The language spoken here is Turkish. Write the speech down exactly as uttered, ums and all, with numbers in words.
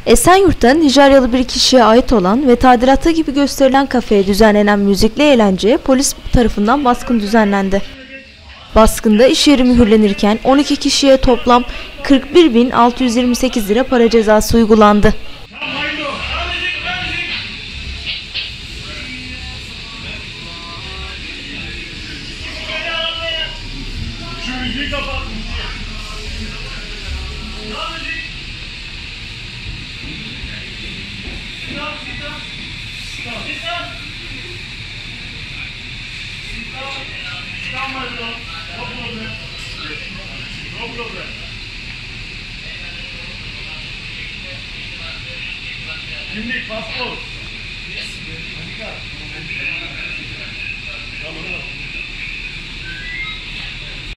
Esenyurt'ta Nijeryalı bir kişiye ait olan ve tadilatta gibi gösterilen kafeye düzenlenen müzikli eğlenceye polis tarafından baskın düzenlendi. Baskında iş yeri mühürlenirken on iki kişiye toplam kırk bir bin altı yüz yirmi sekiz lira para cezası uygulandı. Kimlik, paspor. Tamam.